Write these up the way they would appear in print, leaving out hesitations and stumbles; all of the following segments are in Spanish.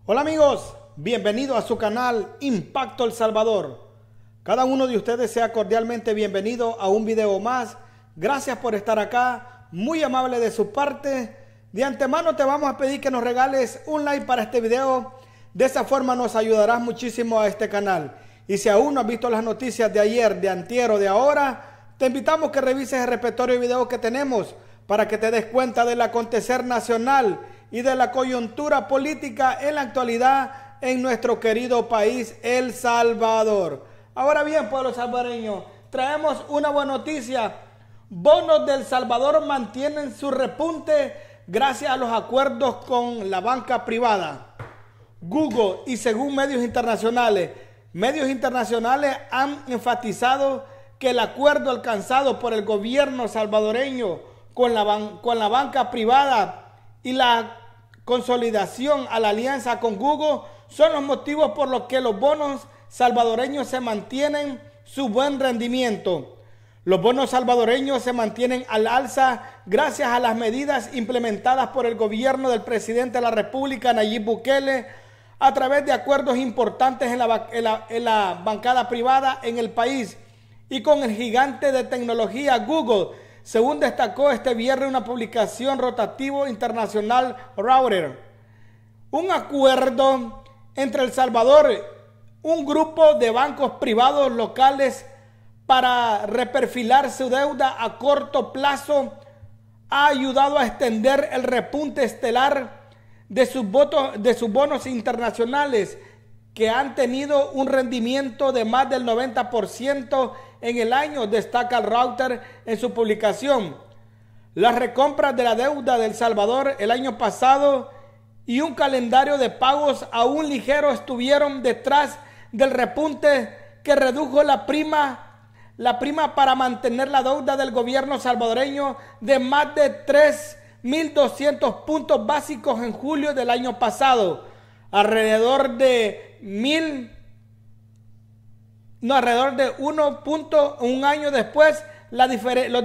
Hola amigos, bienvenidos a su canal Impacto El Salvador. Cada uno de ustedes sea cordialmente bienvenido a un video más. Gracias por estar acá, muy amable de su parte. De antemano te vamos a pedir que nos regales un like para este video. De esa forma nos ayudarás muchísimo a este canal. Y si aún no has visto las noticias de ayer, de antier o de ahora, te invitamos que revises el repertorio de videos que tenemos para que te des cuenta del acontecer nacional y de la coyuntura política en la actualidad en nuestro querido país El Salvador. Ahora bien, pueblo salvadoreño, traemos una buena noticia. Bonos de El Salvador mantienen su repunte gracias a los acuerdos con la banca privada. Google y según medios internacionales han enfatizado que el acuerdo alcanzado por el gobierno salvadoreño con la banca privada y la consolidación a la alianza con Google son los motivos por los que los bonos salvadoreños se mantienen su buen rendimiento. Los bonos salvadoreños se mantienen al alza gracias a las medidas implementadas por el gobierno del presidente de la República, Nayib Bukele, a través de acuerdos importantes en la bancada privada en el país y con el gigante de tecnología Google, según destacó este viernes una publicación rotativo internacional Reuters. Un acuerdo entre El Salvador, un grupo de bancos privados locales para reperfilar su deuda a corto plazo ha ayudado a extender el repunte estelar de sus bonos internacionales, que han tenido un rendimiento de más del 90% en el año, destaca el Reuters en su publicación. Las recompras de la deuda de El Salvador el año pasado y un calendario de pagos aún ligero estuvieron detrás del repunte que redujo la prima para mantener la deuda del gobierno salvadoreño de más de 3.200 puntos básicos en julio del año pasado. Alrededor de un año después, los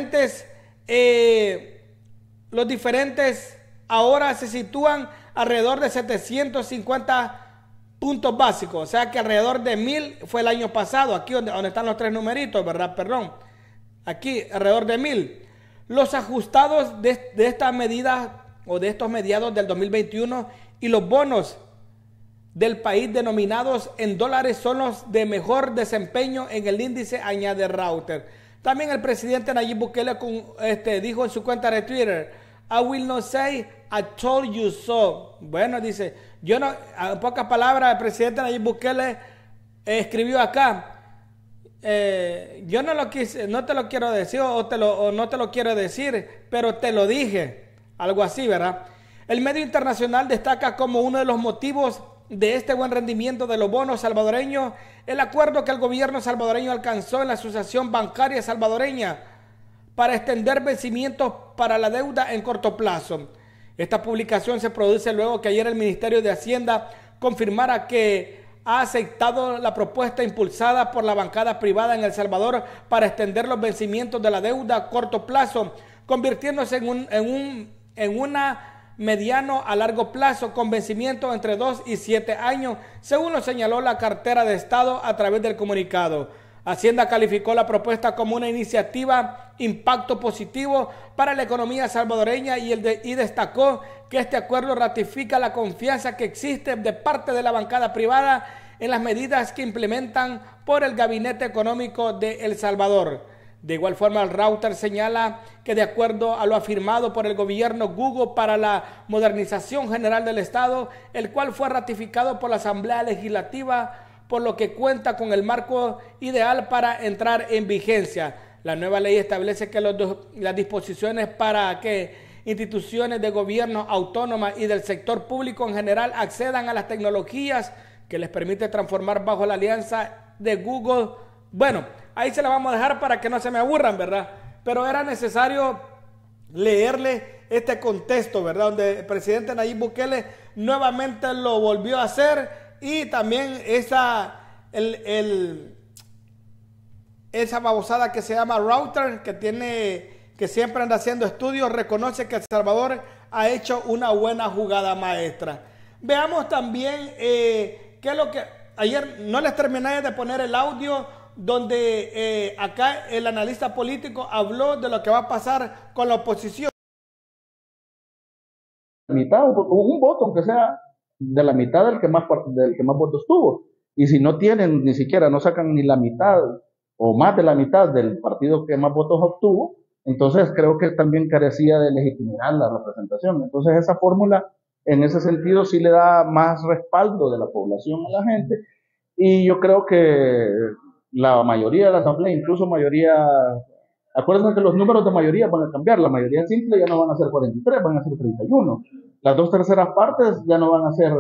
diferentes ahora se sitúan alrededor de 750 puntos básicos. O sea que alrededor de 1.000 fue el año pasado, aquí donde están los tres numeritos, ¿verdad? Perdón. Aquí alrededor de 1.000. Los ajustados de estas medidas o de estos mediados del 2021 y los bonos del país denominados en dólares son los de mejor desempeño en el índice, añade Reuters. También el presidente Nayib Bukele dijo en su cuenta de Twitter: I will not say I told you so. Bueno, dice, yo no, en pocas palabras, el presidente Nayib Bukele escribió acá: yo no te lo quiero decir o no te lo quiero decir, pero te lo dije. Algo así, ¿verdad? El medio internacional destaca como uno de los motivos de este buen rendimiento de los bonos salvadoreños el acuerdo que el gobierno salvadoreño alcanzó en la Asociación Bancaria Salvadoreña para extender vencimientos para la deuda en corto plazo. Esta publicación se produce luego que ayer el Ministerio de Hacienda confirmara que ha aceptado la propuesta impulsada por la bancada privada en El Salvador para extender los vencimientos de la deuda a corto plazo, convirtiéndose en una mediano a largo plazo con vencimiento entre 2 y 7 años, según lo señaló la cartera de Estado a través del comunicado. Hacienda calificó la propuesta como una iniciativa impacto positivo para la economía salvadoreña y destacó que este acuerdo ratifica la confianza que existe de parte de la bancada privada en las medidas que implementan por el Gabinete Económico de El Salvador. De igual forma, el Reuters señala que de acuerdo a lo afirmado por el gobierno Google para la modernización general del Estado, el cual fue ratificado por la Asamblea Legislativa, por lo que cuenta con el marco ideal para entrar en vigencia. La nueva ley establece que las disposiciones para que instituciones de gobierno autónomas y del sector público en general accedan a las tecnologías que les permite transformar bajo la alianza de Google. Bueno, ahí se la vamos a dejar para que no se me aburran, ¿verdad? Pero era necesario leerle este contexto, ¿verdad? Donde el presidente Nayib Bukele nuevamente lo volvió a hacer y también esa babosada que se llama Reuters, que siempre anda haciendo estudios, reconoce que El Salvador ha hecho una buena jugada maestra. Veamos también qué es lo que ayer no les terminé de poner el audio donde acá el analista político habló de lo que va a pasar con la oposición. Mitad, un voto, aunque sea de la mitad del que más votos tuvo. Y si no tienen, ni siquiera, no sacan ni la mitad o más de la mitad del partido que más votos obtuvo, entonces creo que también carecía de legitimidad la representación. Entonces esa fórmula, en ese sentido, sí le da más respaldo de la población a la gente. Y yo creo que la mayoría de la asamblea, incluso mayoría, acuérdense que los números de mayoría van a cambiar, la mayoría simple ya no van a ser 43, van a ser 31. Las 2/3 partes ya no van a ser,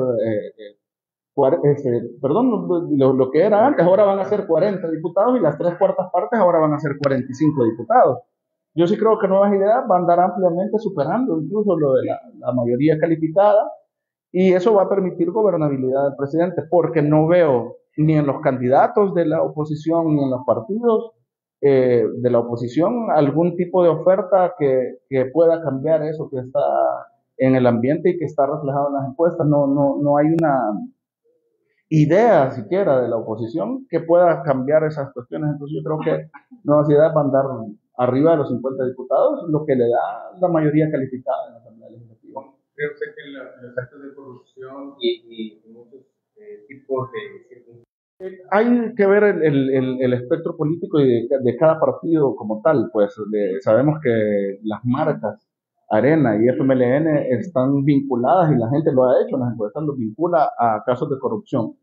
lo que era antes, ahora van a ser 40 diputados y las 3/4 partes ahora van a ser 45 diputados. Yo sí creo que Nuevas Ideas va a andar ampliamente superando incluso lo de la mayoría calificada, y eso va a permitir gobernabilidad del presidente, porque no veo ni en los candidatos de la oposición ni en los partidos de la oposición algún tipo de oferta que pueda cambiar eso que está en el ambiente y que está reflejado en las encuestas. No hay una idea siquiera de la oposición que pueda cambiar esas cuestiones. Entonces yo creo que Nuevas Ideas va a andar arriba de los 50 diputados, lo que le da la mayoría calificada en la Asamblea Legislativa. Creo que los actos de corrupción y muchos tipos de... Hay que ver el espectro político de cada partido como tal. Pues sabemos que las marcas Arena y FMLN están vinculadas, y la gente lo ha hecho, las encuestas los vincula a casos de corrupción.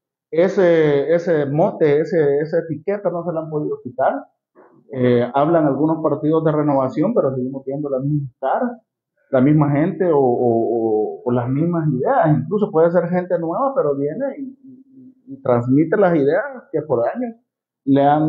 Ese mote, esa etiqueta no se la han podido quitar. Hablan algunos partidos de renovación, pero seguimos viendo la misma cara, la misma gente o las mismas ideas. Incluso puede ser gente nueva, pero viene y transmite las ideas que por años le han,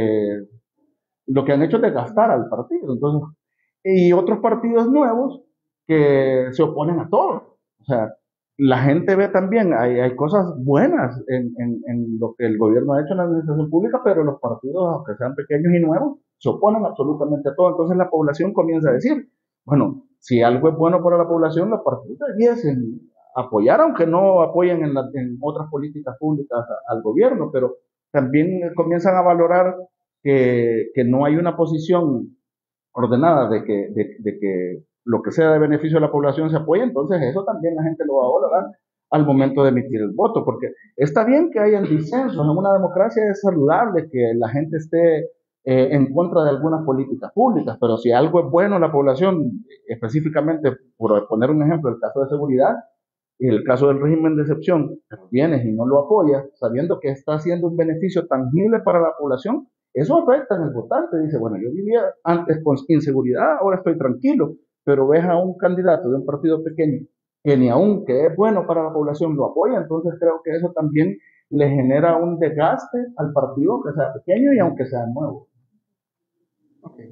lo que han hecho es desgastar al partido. Entonces, y otros partidos nuevos que se oponen a todo. O sea, la gente ve también, hay cosas buenas en lo que el gobierno ha hecho en la administración pública, pero los partidos, aunque sean pequeños y nuevos, se oponen absolutamente a todo. Entonces la población comienza a decir, bueno, si algo es bueno para la población, los partidos debiesen apoyar, aunque no apoyen en otras políticas públicas al gobierno, pero también comienzan a valorar que no hay una posición ordenada de que lo que sea de beneficio de la población se apoye. Entonces eso también la gente lo va a valorar al momento de emitir el voto, porque está bien que hayan disensos, en una democracia es saludable que la gente esté en contra de algunas políticas públicas, pero si algo es bueno a la población, específicamente, por poner un ejemplo, el caso de seguridad y el caso del régimen de excepción, vienes y no lo apoyas, sabiendo que está haciendo un beneficio tangible para la población, eso afecta en el votante. Dice, bueno, yo vivía antes con inseguridad, ahora estoy tranquilo, pero ves a un candidato de un partido pequeño que ni aun que es bueno para la población lo apoya. Entonces creo que eso también le genera un desgaste al partido, aunque sea pequeño y aunque sea nuevo. Okay.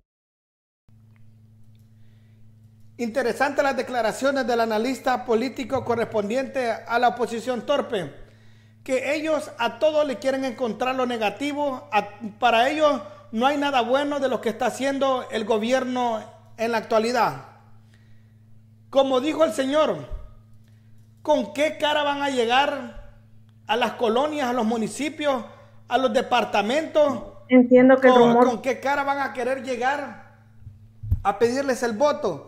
Interesante las declaraciones del analista político correspondiente a la oposición torpe, que ellos a todos le quieren encontrar lo negativo. Para ellos no hay nada bueno de lo que está haciendo el gobierno en la actualidad. Como dijo el señor, ¿con qué cara van a llegar a las colonias, a los municipios, a los departamentos? Entiendo que ¿Con qué cara van a querer llegar a pedirles el voto?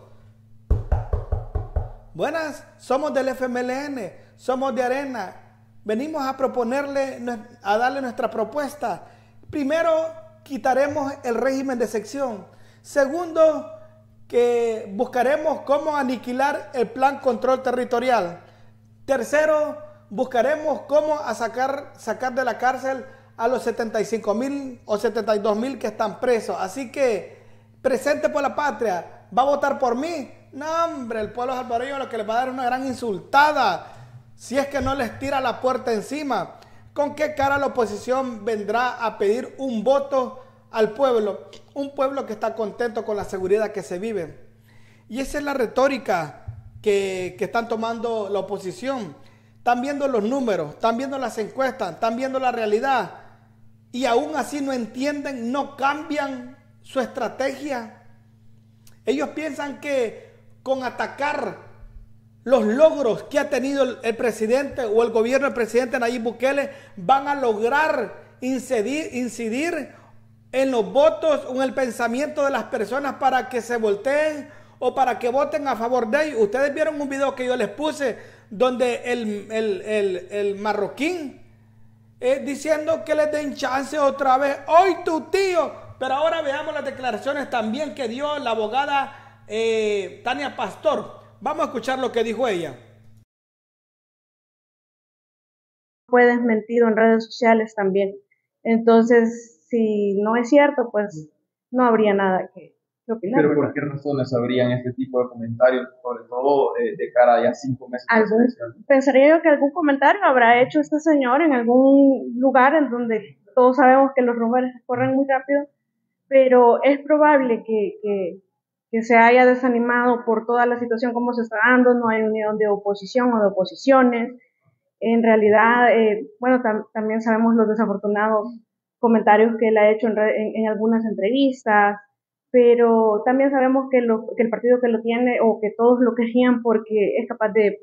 Buenas, somos del FMLN, somos de Arena, venimos a proponerle, a darle nuestra propuesta. Primero, quitaremos el régimen de sección. Segundo, que buscaremos cómo aniquilar el plan control territorial. Tercero, buscaremos cómo sacar de la cárcel a los 75,000 o 72,000 que están presos. Así que, presente por la patria, ¿va a votar por mí? No, hombre, el pueblo salvadoreño lo que les va a dar una gran insultada si es que no les tira la puerta encima. ¿Con qué cara la oposición vendrá a pedir un voto al pueblo? Un pueblo que está contento con la seguridad que se vive. Y esa es la retórica que están tomando la oposición. Están viendo los números, están viendo las encuestas, están viendo la realidad. Y aún así no entienden, no cambian su estrategia. Ellos piensan que con atacar los logros que ha tenido el presidente o el gobierno del presidente Nayib Bukele van a lograr incidir en los votos o en el pensamiento de las personas para que se volteen o para que voten a favor de ellos. Ustedes vieron un video que yo les puse donde el marroquín diciendo que les den chance otra vez. ¡Hoy tu tío! Pero ahora veamos las declaraciones también que dio la abogada Tania Pastor. Vamos a escuchar lo que dijo ella. Fue desmentido en redes sociales también. Entonces, si no es cierto, pues no habría nada que opinar. Pero ¿por qué razones habrían este tipo de comentarios, sobre todo de cara a ya 5 meses? Pensaría yo que algún comentario habrá hecho este señor en algún lugar en donde todos sabemos que los rumores corren muy rápido, pero es probable que se haya desanimado por toda la situación como se está dando. No hay unión de oposición o de oposiciones. En realidad, también sabemos los desafortunados comentarios que él ha hecho en algunas entrevistas, pero también sabemos que el partido que lo tiene, o que todos lo querían porque es capaz de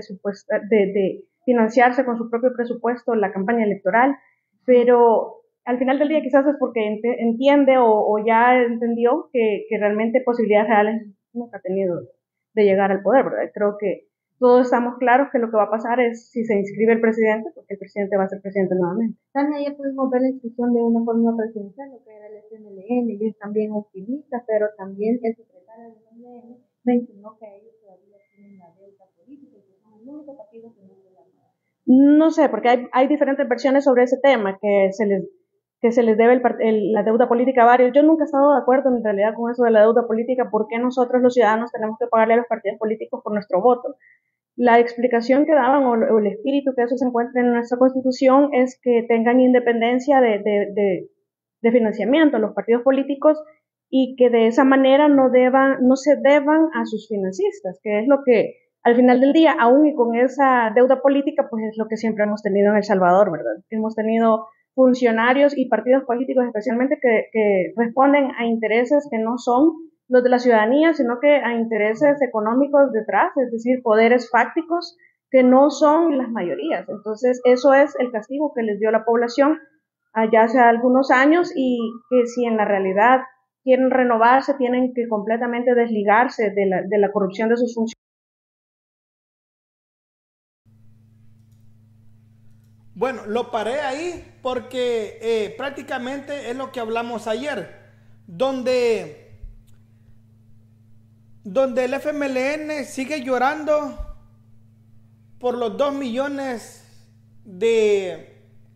financiarse con su propio presupuesto la campaña electoral, pero al final del día quizás es porque entiende o ya entendió que realmente posibilidades reales nunca ha tenido de llegar al poder, ¿verdad? Creo que todos estamos claros que lo que va a pasar es si se inscribe el presidente, porque el presidente va a ser presidente nuevamente. También ayer pudimos ver la inscripción de una fórmula presidencial, lo que era el FMLN, y es también optimista, pero también el secretario del FMLN mencionó que ellos todavía tienen la deuda política y que son el único partido que no se la paga. No sé, porque hay diferentes versiones sobre ese tema, que se les debe la deuda política a varios. Yo nunca he estado de acuerdo en realidad con eso de la deuda política. ¿Por qué nosotros los ciudadanos tenemos que pagarle a los partidos políticos por nuestro voto? La explicación que daban o el espíritu que eso se encuentra en nuestra Constitución es que tengan independencia de financiamiento los partidos políticos y que de esa manera no se deban a sus financistas, que es lo que al final del día, aún y con esa deuda política, pues es lo que siempre hemos tenido en El Salvador, ¿verdad? Hemos tenido funcionarios y partidos políticos especialmente que responden a intereses que no son los de la ciudadanía, sino que a intereses económicos detrás, es decir, poderes fácticos que no son las mayorías. Entonces, eso es el castigo que les dio la población allá hace algunos años, y que si en la realidad quieren renovarse, tienen que completamente desligarse de la corrupción de sus funcionarios. Bueno, lo paré ahí porque prácticamente es lo que hablamos ayer, donde el FMLN sigue llorando por los 2 millones de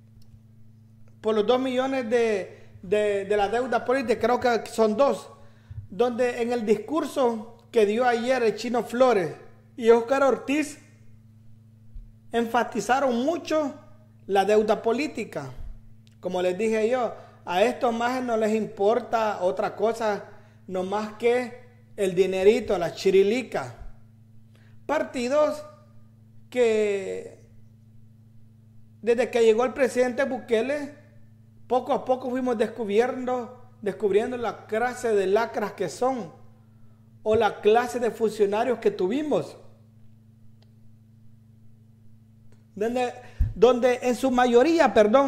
la deuda política, creo que son 2, donde en el discurso que dio ayer el Chino Flores y Óscar Ortiz enfatizaron mucho la deuda política. Como les dije yo, a estos más no les importa otra cosa, no más que el dinerito, la chirilica. Partidos que desde que llegó el presidente Bukele, poco a poco fuimos descubriendo la clase de lacras que son, o la clase de funcionarios que tuvimos. Donde en su mayoría,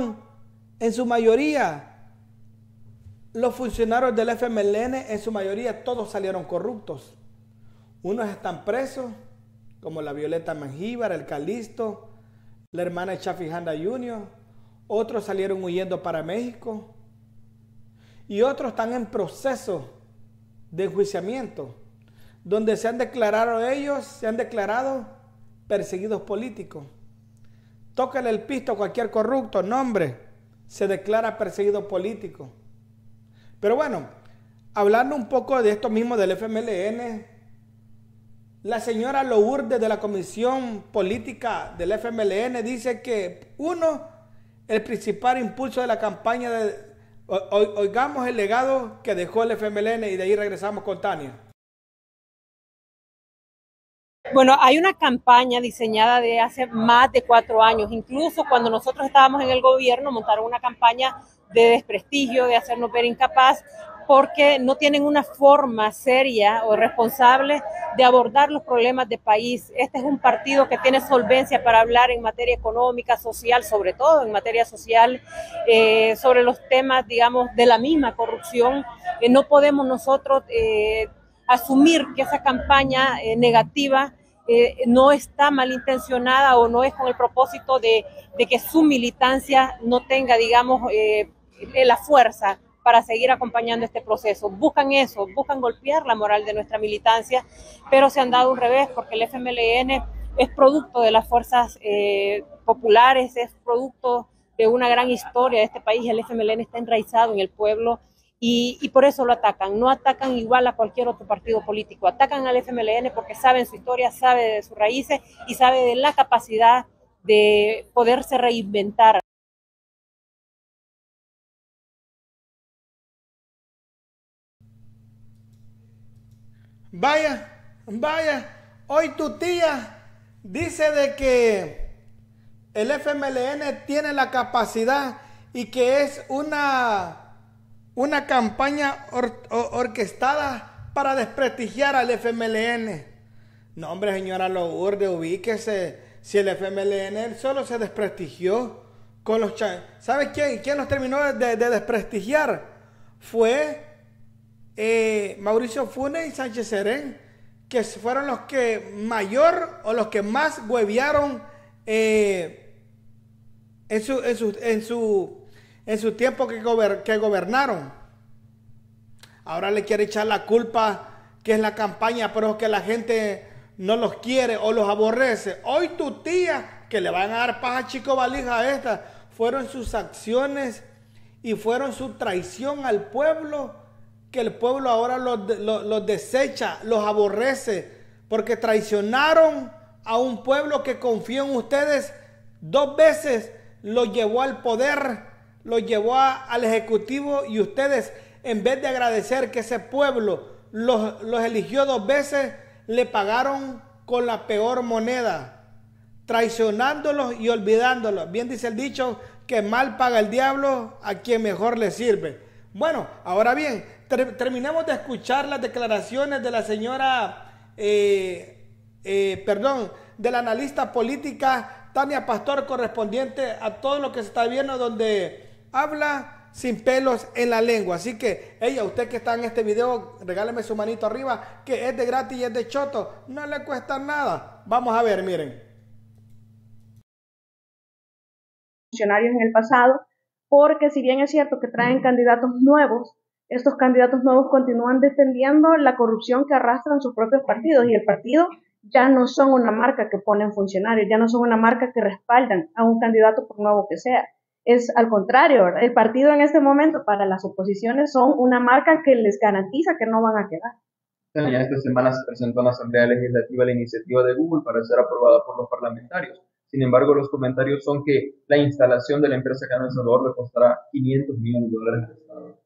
los funcionarios del FMLN, en su mayoría, todos salieron corruptos. Unos están presos, como la Violeta Mangíbar, el Calixto, la hermana de Chafi Janda Jr., otros salieron huyendo para México, y otros están en proceso de enjuiciamiento, donde se han declarado perseguidos políticos. Tócale el pisto a cualquier corrupto, nombre, se declara perseguido político. Pero bueno, hablando un poco de esto mismo del FMLN, la señora Lourdes de la Comisión Política del FMLN dice que el principal impulso de la campaña oigamos el legado que dejó el FMLN, y de ahí regresamos con Tania. Bueno, hay una campaña diseñada de hace más de 4 años. Incluso cuando nosotros estábamos en el gobierno, montaron una campaña de desprestigio, de hacernos ver incapaz. porque no tienen una forma seria o responsable de abordar los problemas de país. Este es un partido que tiene solvencia para hablar en materia económica, social, sobre todo en materia social, sobre los temas, digamos, de la misma corrupción. No podemos nosotros asumir que esa campaña negativa no está malintencionada o no es con el propósito de que su militancia no tenga, digamos, la fuerza para seguir acompañando este proceso. Buscan eso, buscan golpear la moral de nuestra militancia, pero se han dado un revés porque el FMLN es producto de las fuerzas populares, es producto de una gran historia de este país. El FMLN está enraizado en el pueblo y por eso lo atacan. No atacan igual a cualquier otro partido político, atacan al FMLN porque saben su historia, saben de sus raíces y saben de la capacidad de poderse reinventar. Vaya, vaya, hoy tu tía dice de que el FMLN tiene la capacidad y que es una campaña orquestada para desprestigiar al FMLN. No, hombre, señora Lourdes, ubíquese. Si el FMLN solo se desprestigió con los... ¿Sabes quién los terminó de desprestigiar? Fue Mauricio Funes y Sánchez Serén, que fueron los que mayor o los que más huevearon en su tiempo que gobernaron. Ahora le quiere echar la culpa que es la campaña, pero es que la gente no los quiere o los aborrece. Hoy tu tía, que le van a dar paja chico valija a esta, fueron sus acciones y fueron su traición al pueblo, que el pueblo ahora los desecha, los aborrece, porque traicionaron a un pueblo que confió en ustedes 2 veces, los llevó al poder, los llevó al ejecutivo, y ustedes, en vez de agradecer que ese pueblo los eligió 2 veces, le pagaron con la peor moneda, traicionándolos y olvidándolos. Bien dice el dicho, que mal paga el diablo a quien mejor le sirve. Bueno, ahora bien, terminamos de escuchar las declaraciones de la señora, de la analista política Tania Pastor, correspondiente a todo lo que se está viendo, donde habla sin pelos en la lengua. Así que, usted que está en este video, regáleme su manito arriba, que es de gratis y es de choto, no le cuesta nada. Vamos a ver, miren. Funcionarios en el pasado, porque si bien es cierto que traen candidatos nuevos, estos candidatos nuevos continúan defendiendo la corrupción que arrastran sus propios partidos, y el partido ya no son una marca que ponen funcionarios, ya no son una marca que respaldan a un candidato por nuevo que sea. Es al contrario, ¿verdad? El partido en este momento para las oposiciones son una marca que les garantiza que no van a quedar. Ya esta semana se presentó en la Asamblea Legislativa la iniciativa de Google para ser aprobada por los parlamentarios. Sin embargo, los comentarios son que la instalación de la empresa acá en El Salvador le costará $500 millones al Estado.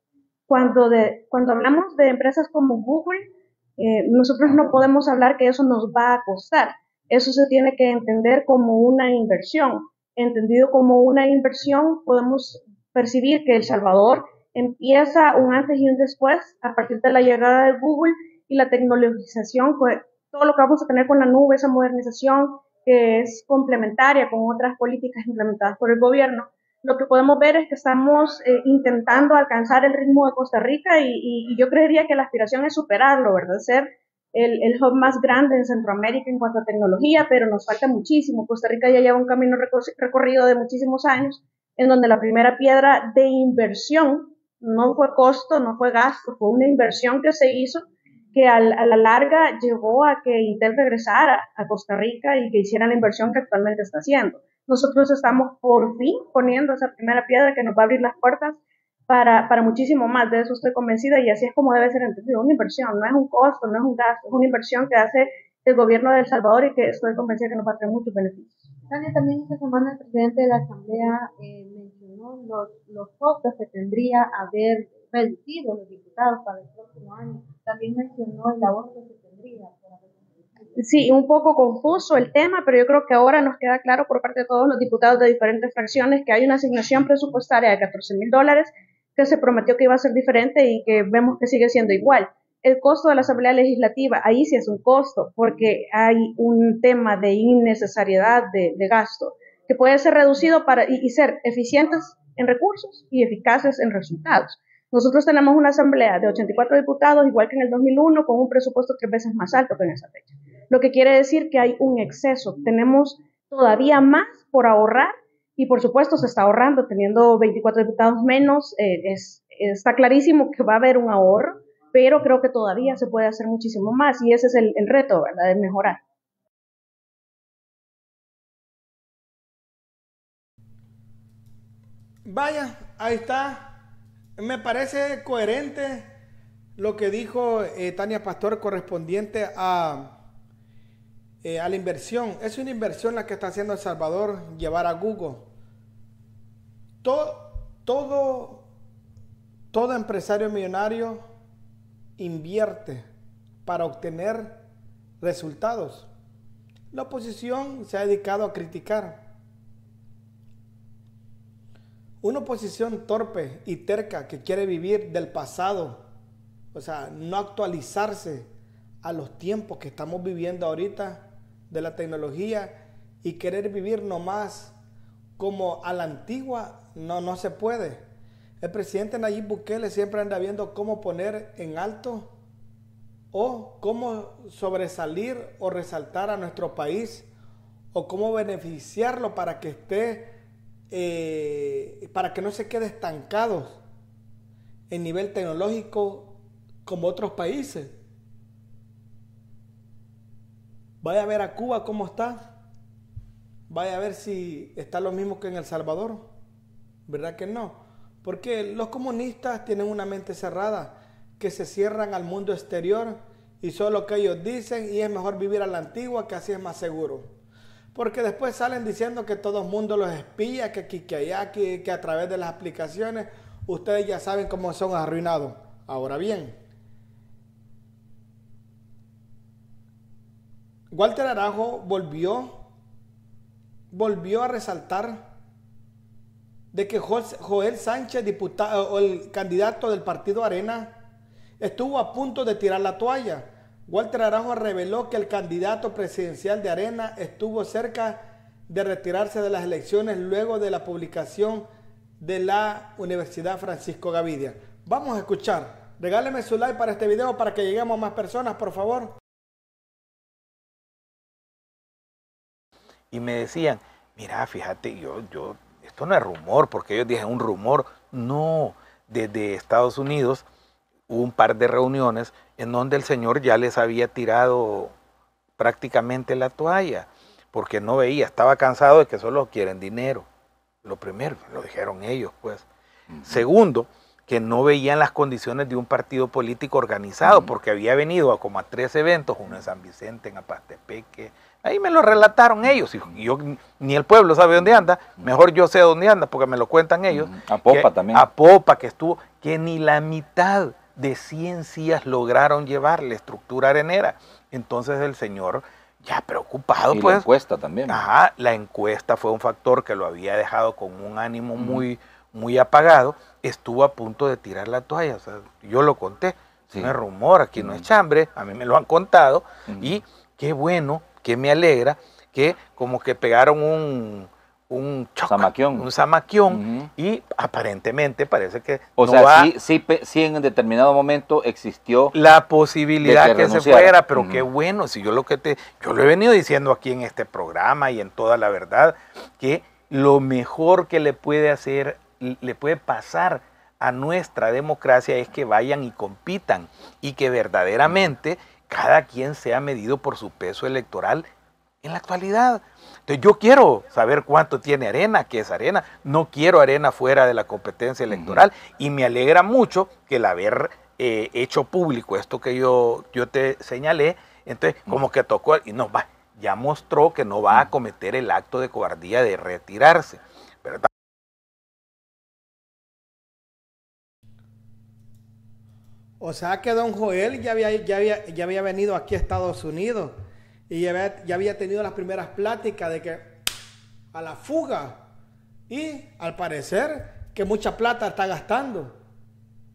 Cuando hablamos de empresas como Google, nosotros no podemos hablar que eso nos va a costar. Eso se tiene que entender como una inversión. Entendido como una inversión, podemos percibir que El Salvador empieza un antes y un después a partir de la llegada de Google y la tecnologización, todo lo que vamos a tener con la nube, esa modernización que es complementaria con otras políticas implementadas por el gobierno. Lo que podemos ver es que estamos intentando alcanzar el ritmo de Costa Rica, y yo creería que la aspiración es superarlo, ¿verdad? Ser el hub más grande en Centroamérica en cuanto a tecnología, pero nos falta muchísimo. Costa Rica ya lleva un camino recorrido de muchísimos años, en donde la primera piedra de inversión no fue costo, no fue gasto, fue una inversión que se hizo, que a la larga llevó a que Intel regresara a Costa Rica y que hiciera la inversión que actualmente está haciendo. Nosotros estamos por fin poniendo esa primera piedra que nos va a abrir las puertas para muchísimo más. De eso estoy convencida, y así es como debe ser entendido. Una inversión, no es un costo, no es un gasto, es una inversión que hace el gobierno de El Salvador y que estoy convencida que nos va a traer muchos beneficios. Tania, también esta semana el presidente de la Asamblea mencionó los costos que tendría haber reducido los diputados para el próximo año. También mencionó el ahorro que se tendría para... Sí, un poco confuso el tema, pero yo creo que ahora nos queda claro por parte de todos los diputados de diferentes fracciones que hay una asignación presupuestaria de $14,000 que se prometió que iba a ser diferente y que vemos que sigue siendo igual. El costo de la Asamblea Legislativa, ahí sí es un costo, porque hay un tema de innecesariedad de gasto, que puede ser reducido y ser eficientes en recursos y eficaces en resultados. Nosotros tenemos una asamblea de 84 diputados, igual que en el 2001, con un presupuesto 3 veces más alto que en esa fecha. Lo que quiere decir que hay un exceso. Tenemos todavía más por ahorrar y, por supuesto, se está ahorrando. Teniendo 24 diputados menos, está clarísimo que va a haber un ahorro, pero creo que todavía se puede hacer muchísimo más y ese es el reto, ¿verdad?, de mejorar. Vaya, ahí está. Me parece coherente lo que dijo Tania Pastor correspondiente a la inversión. Es una inversión la que está haciendo El Salvador, llevar a Google. Todo empresario millonario invierte para obtener resultados. La oposición se ha dedicado a criticar. Una oposición torpe y terca que quiere vivir del pasado, o sea, no actualizarse a los tiempos que estamos viviendo ahorita de la tecnología y querer vivir nomás como a la antigua, no se puede. El presidente Nayib Bukele siempre anda viendo cómo poner en alto o cómo sobresalir o resaltar a nuestro país o cómo beneficiarlo para que esté para que no se quede estancado en nivel tecnológico como otros países. Vaya a ver a Cuba cómo está. Vaya a ver si está lo mismo que en El Salvador. ¿Verdad que no? Porque los comunistas tienen una mente cerrada, que se cierran al mundo exterior y solo lo que ellos dicen, y es mejor vivir a la antigua, que así es más seguro. Porque después salen diciendo que todo el mundo los espía, que aquí, que allá, que a través de las aplicaciones, ustedes ya saben cómo son arruinados. Ahora bien, Walter Arajo volvió a resaltar de que Joel Sánchez, diputado o el candidato del partido Arena, estuvo a punto de tirar la toalla. Walter Arajo reveló que el candidato presidencial de Arena estuvo cerca de retirarse de las elecciones luego de la publicación de la Universidad Francisco Gavidia. Vamos a escuchar. Regáleme su like para este video para que lleguemos a más personas, por favor. Y me decían, mira, fíjate, esto no es rumor, porque ellos dicen un rumor. No, desde Estados Unidos hubo un par de reuniones en donde el señor ya les había tirado prácticamente la toalla, porque no veía, estaba cansado de que solo quieren dinero. Lo primero, lo dijeron ellos, pues. Segundo, que no veían las condiciones de un partido político organizado, porque había venido a como a 3 eventos, uno en San Vicente, en Apatepeque. Ahí me lo relataron ellos, y yo ni el pueblo sabe dónde anda, mejor yo sé dónde anda, porque me lo cuentan ellos. A Popa también. A Popa, que estuvo, que ni la mitad de 100 sillas lograron llevar la estructura arenera. Entonces el señor, ya preocupado, y pues. la encuesta también. Ajá, la encuesta fue un factor que lo había dejado con un ánimo muy apagado, estuvo a punto de tirar la toalla. O sea, yo lo conté, no es rumor, aquí no es chambre, a mí me lo han contado, y qué bueno, que me alegra, que como que pegaron un zamaquión, y aparentemente parece que o no sea, va, sí en determinado momento existió la posibilidad de que se fuera, pero qué bueno, si yo lo he venido diciendo aquí en este programa y en toda la verdad, que lo mejor que le puede pasar a nuestra democracia es que vayan y compitan, y que verdaderamente cada quien sea medido por su peso electoral en la actualidad. Entonces yo quiero saber cuánto tiene Arena, qué es Arena. No quiero Arena fuera de la competencia electoral, y me alegra mucho que el haber hecho público esto que yo te señalé, entonces como que tocó y ya mostró que no va a cometer el acto de cobardía de retirarse, ¿verdad? O sea que don Joel ya había venido aquí a Estados Unidos y ya había tenido las primeras pláticas de que a la fuga, y al parecer que mucha plata está gastando.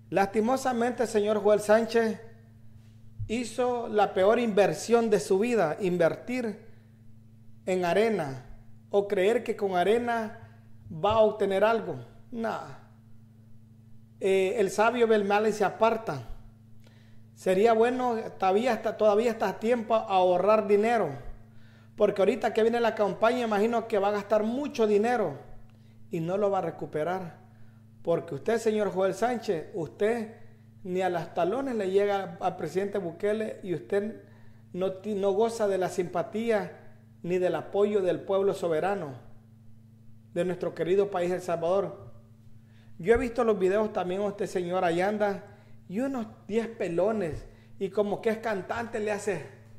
Lastimosamente, el señor Joel Sánchez hizo la peor inversión de su vida, invertir en Arena o creer que con Arena va a obtener algo. Nada. El sabio del mal y se aparta. Sería bueno, todavía está a tiempo a ahorrar dinero, porque ahorita que viene la campaña, imagino que va a gastar mucho dinero y no lo va a recuperar, porque usted, señor Joel Sánchez, usted ni a los talones le llega al presidente Bukele y usted no goza de la simpatía ni del apoyo del pueblo soberano de nuestro querido país El Salvador. Yo he visto los videos también de este señor Allanda y unos 10 pelones, y como que es cantante le hace: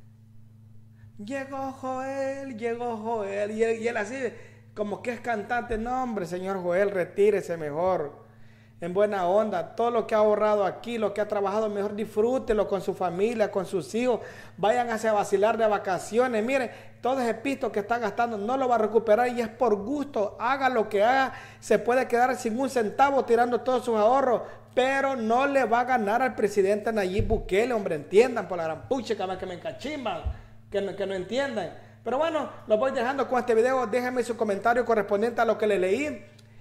llegó Joel, y él así como que es cantante. No, hombre, señor Joel, retírese mejor, en buena onda. Todo lo que ha ahorrado aquí, lo que ha trabajado, mejor disfrútelo con su familia, con sus hijos. Vayan a vacilar de vacaciones. Mire, todo ese pisto que está gastando no lo va a recuperar, y es por gusto. Haga lo que haga, se puede quedar sin un centavo tirando todos sus ahorros, pero no le va a ganar al presidente Nayib Bukele, hombre. Entiendan, por la gran pucha que me encachimban, que no entiendan. Pero bueno, los voy dejando con este video. Déjenme su comentario correspondiente a lo que le leí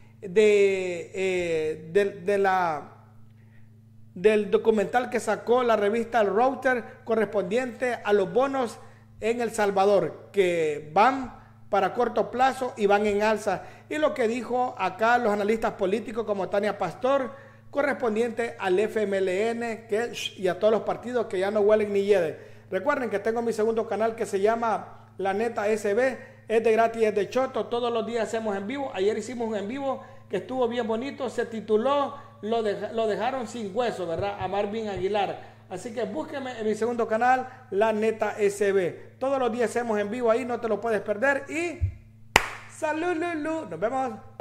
del documental que sacó la revista El Router correspondiente a los bonos en El Salvador, que van para corto plazo y van en alza, y lo que dijo acá los analistas políticos como Tania Pastor correspondiente al FMLN y a todos los partidos que ya no huelen ni hieden. Recuerden que tengo mi segundo canal que se llama La Neta SB, es de gratis, es de choto, todos los días hacemos en vivo. Ayer hicimos un en vivo que estuvo bien bonito, se tituló Lo dejaron sin hueso, ¿verdad? A Marvin Aguilar. Así que búsqueme en mi segundo canal, La Neta SB. Todos los días hacemos en vivo ahí, no te lo puedes perder. Y ¡salud, Lulu! Nos vemos.